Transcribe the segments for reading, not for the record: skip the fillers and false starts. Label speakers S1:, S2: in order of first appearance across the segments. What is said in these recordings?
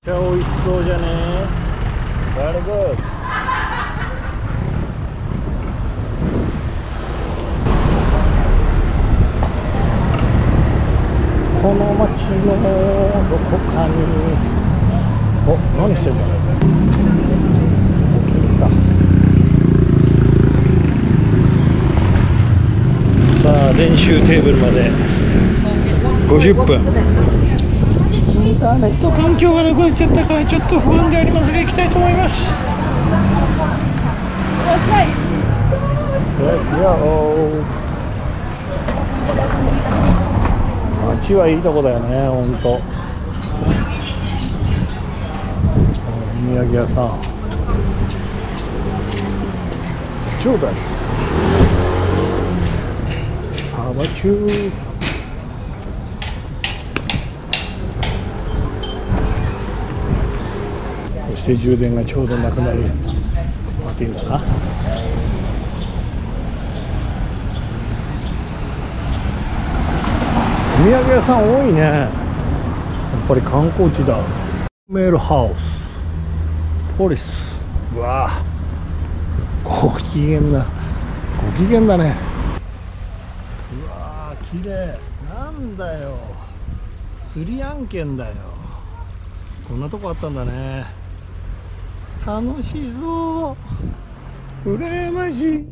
S1: 美味しそうじゃね。Very good。この町のどこかに、お、何してんだろう。起きるか。さあ、練習テーブルまで50分。インターネット環境がなくなっちゃったからちょっと不安でありますが行きたいと思います。街はいいとこだよね、ほんと。お土産屋さんちょうだい。ハバチュー。そして充電がちょうどなくなるパティンだな。お土産屋さん多いね。やっぱり観光地だ。メールハウスポリス。うわあ、ご機嫌だ。ご機嫌だね。うわあ、綺麗。なんだよ、釣り案件だよ。こんなとこあったんだね。楽しそう。羨ましい。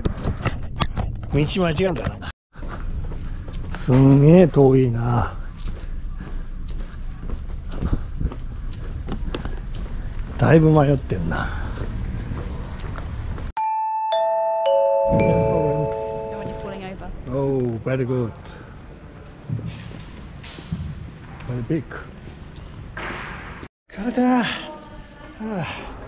S1: 道間違えたな。すんげえ遠いな。だいぶ迷ってんな。Oh, very good. Very big. 疲れた。はあ、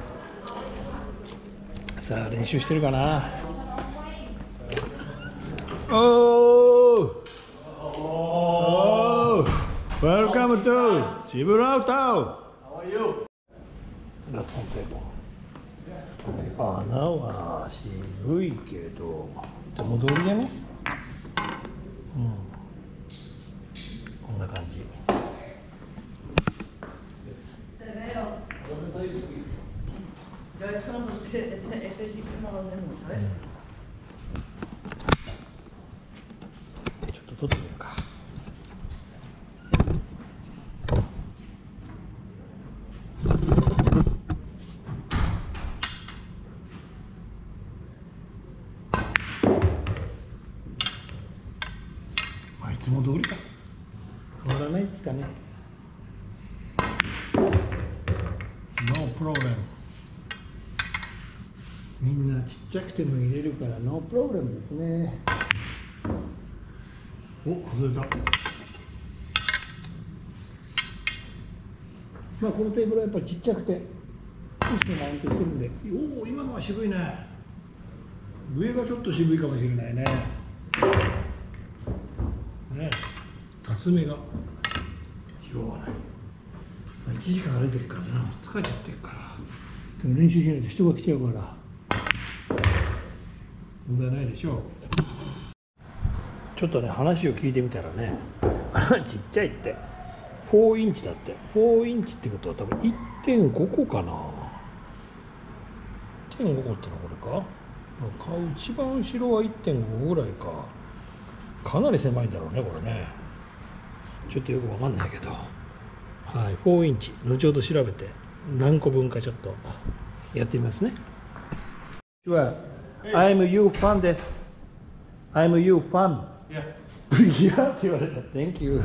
S1: さあ練習してるかな。Welcome to ジブラルタル。How are you? ラストのテーブル。穴は渋いけどいつも通りじゃね。うん、こんな感じ。ちょっと撮ってみるか。いつも通りか。変わらないですかね。No problem。みんなちっちゃくても入れるから No problem ですね。お、外れた。まあこのテーブルはやっぱりちっちゃくて少しでも安定してるんで。おお、今のは渋いね。上がちょっと渋いかもしれないね。ね、厚めが拾わない。1時間歩いてるからな、疲れちゃってるから。でも練習しないと人が来ちゃうから問題ないでしょう。ちょっとね、話を聞いてみたらねちっちゃいって4インチだって。4インチってことは多分 1.5 個かな。 1.5 個ってのはこれか。一番後ろは 1.5 個ぐらいか。かなり狭いんだろうね、これね。ちょっとよくわかんないけど、はい、4インチ。後ほど調べて何個分かちょっとやってみますね。I'm you fan です。I'm you fan。いやって言われた。Thank you。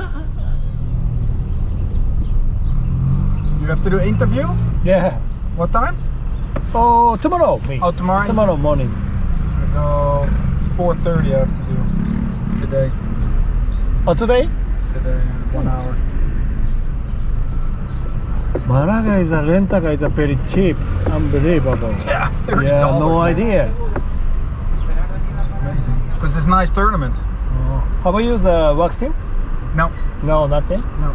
S2: You have to do an interview?
S1: Yeah.
S2: What time?
S1: Oh, tomorrow.
S2: Oh, tomorrow?
S1: Tomorrow morning.
S2: 4:30 I have to do today.
S1: Oh, today?
S2: Today, 1 hour.
S1: Malaga is a rental car is a very cheap. Unbelievable.
S2: Yeah, $30.
S1: Yeah, no idea.
S2: It's amazing. Because it's a nice tournament.
S1: Oh. How about you, the work team?
S2: No.
S1: No, nothing?
S2: No.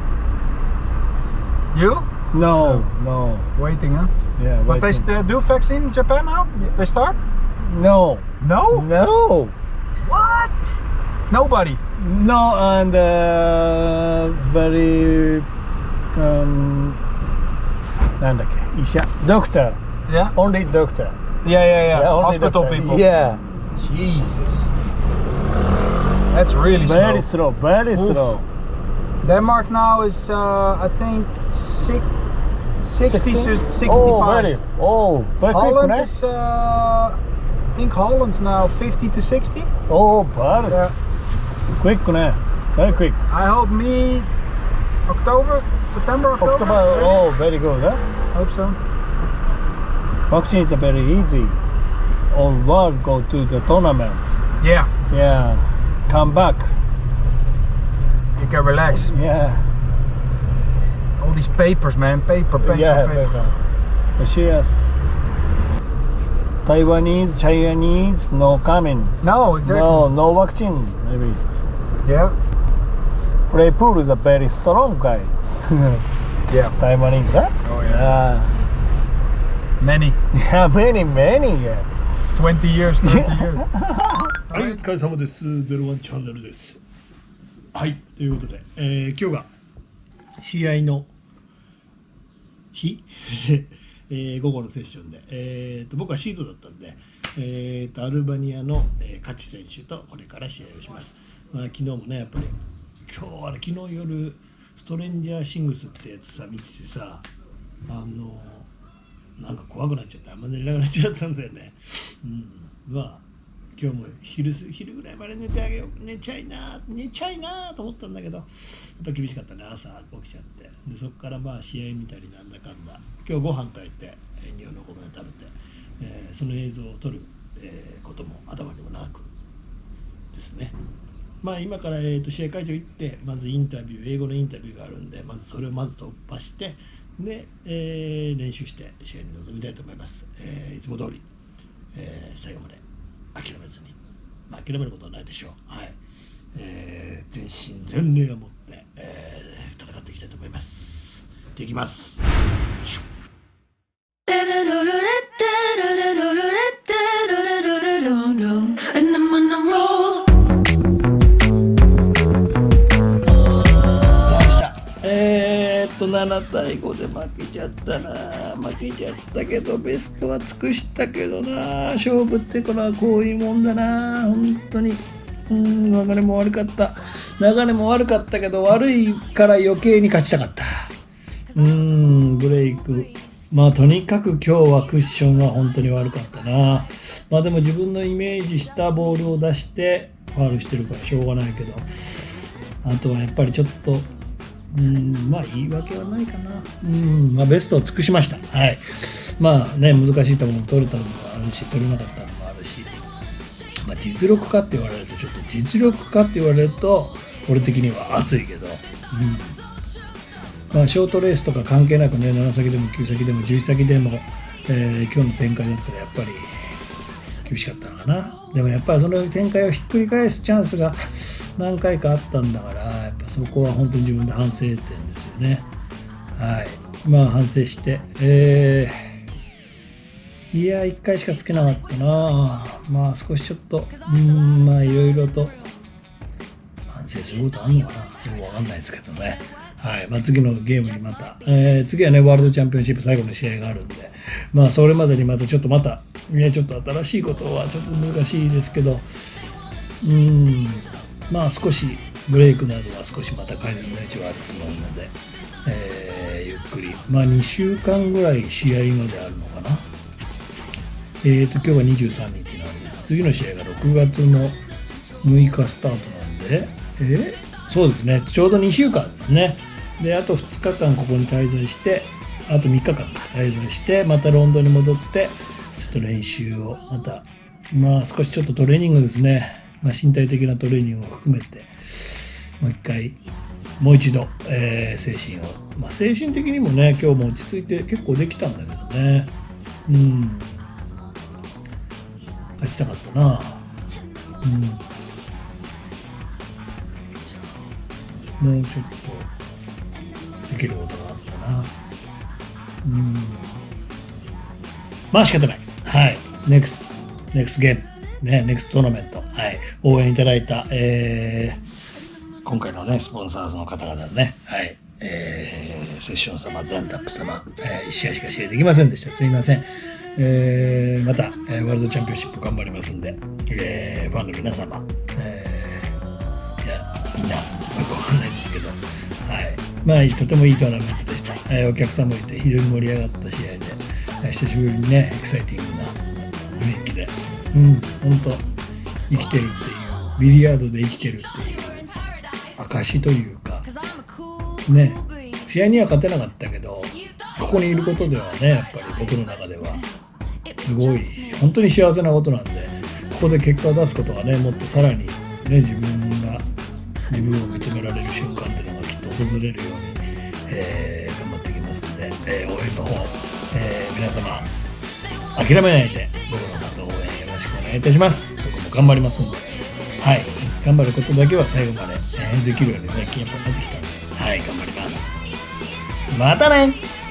S2: You?
S1: No, no.
S2: Waiting, huh?
S1: Yeah,
S2: But they do vaccine in Japan now?
S1: Yeah.
S2: They start?
S1: No.
S2: No?
S1: No.
S2: What? Nobody?
S1: No, and very なんだっけ、医者、doctor,
S2: Yeah?
S1: only doctor.
S2: Yeah, yeah, yeah.
S1: Only
S2: Hospital
S1: doctor.
S2: people.
S1: Yeah,
S2: Jesus. That's really
S1: very
S2: slow.
S1: slow, very
S2: Oof.
S1: slow.
S2: Denmark now is, I think, 60 to 65.
S1: Oh, very quick,
S2: Holland
S1: right?
S2: is, I think Holland's now 50 to 60.
S1: Oh, very
S2: Yeah.
S1: quick,ね. Very quick.
S2: I hope me September, October.
S1: October,
S2: maybe?
S1: oh, very good, huh?
S2: Hope so.
S1: Vaccine is very easy. All world go to the tournament.
S2: Yeah,
S1: Yeah, come back.
S2: you can relax.
S1: Yeah,
S2: All these papers, man. Paper.
S1: yeah, yes. Taiwanese, Chinese, no coming.
S2: No, exactly.
S1: No vaccine, maybe.
S2: Yeah,
S1: Play pool is a very strong guy.
S2: yeah.
S1: Taiwanese, huh?
S2: Oh yeah. Many.
S1: Yeah, many, yeah.
S2: 20 years, 30 years.
S1: はい、お疲れ様です。01チャンネルです。はい、ということで、今日が試合の日、午後のセッションで、僕はシートだったんで、アルバニアの、勝ち選手とこれから試合をします。まあ、昨日もね、やっぱり昨日夜ストレンジャーシングスってやつさ見ててさ、なんか怖くなっちゃってあんま寝れなくなっちゃったんだよね。まあ今日も昼ぐらいまで寝ちゃいなと思ったんだけど、やっぱ厳しかったね。朝起きちゃって、でそこからまあ試合見たりなんだかんだ、今日ご飯炊いて日本のご飯食べて、その映像を撮る、ことも頭にもなくですね。まあ今から、試合会場行ってまず英語のインタビューがあるんで、まずそれを突破してで、練習して試合に臨みたいと思います。いつも通り、最後まで諦めずに、まあ、諦めることはないでしょう。はい、全身全霊を持って、戦っていきたいと思います。できます。7対5で負けちゃったけど、ベストは尽くしたけどな。勝負ってこれはこういうもんだな、本当に。流れも悪かったけど、悪いから余計に勝ちたかった。ブレイク、まあとにかく今日はクッションは本当に悪かったな。まあでも自分のイメージしたボールを出してファウルしてるからしょうがないけど、あとはやっぱりちょっとまあ言い訳はないかな。まあベストを尽くしました。はい。まあね、難しい球も取れたのもあるし、取れなかったのもあるし、まあ実力かって言われると俺的には熱いけど、まあショートレースとか関係なくね、7先でも9先でも11先でも、今日の展開だったらやっぱり厳しかったのかな。でもやっぱりその展開をひっくり返すチャンスが何回かあったんだから、やっぱそこは本当に自分で反省点ですよね。はい。まあ反省して、いや1回しかつけなかったな。まあ少しちょっとまあいろいろと反省することあるのかな。よくわかんないですけどね。はい。まあ次のゲームにまた、次はねワールドチャンピオンシップ最後の試合があるんで、まあそれまでにまたちょっと新しいことはちょっと難しいですけど、まあ少しブレイクなどは少しまた改善の余地はあると思うので、ゆっくり、まあ2週間ぐらい試合まであるのかな。今日は23日なんで、次の試合が6月の6日スタートなんで、そうですね、ちょうど2週間ですね。で、あと2日間ここに滞在して、あと3日間滞在して、またロンドンに戻って、ちょっと練習をまた、まあ少しちょっとトレーニングですね。まあ、身体的なトレーニングを含めてもう一度、精神を、まあ、精神的にもね今日も落ち着いて結構できたんだけどね。勝ちたかったな。もうちょっとできることがあったな。まあ仕方ない。はい。NEXTゲームね、ネクストトーナメント、はい、応援いただいた、今回のね、スポンサーズの方々ね、はい、 セッション様、ザンタップ様、1試合しか試合できませんでした。すいません。また、ワールドチャンピオンシップ頑張りますんで、ファンの皆様、いや、みんな、よくわかんないですけど、はい。まあ、とてもいいトーナメントでした。お客さんもいて、非常に盛り上がった試合で、久しぶりにね、エキサイティングな雰囲気で、本当、生きてるっていう、ビリヤードで生きてるっていう証というか、ね、試合には勝てなかったけど、ここにいることではね、やっぱり僕の中では、すごい、本当に幸せなことなんで、ここで結果を出すことがね、もっとさらに、ね、自分を認められる瞬間っていうのがきっと訪れるように、頑張っていきますので、応援の方、皆様、諦めないで、僕のことを応援よろしくお願いいたします。僕も頑張りますので、はい、頑張ることだけは最後まで、できるように最近やっぱなってきたので、はい、頑張ります。またね。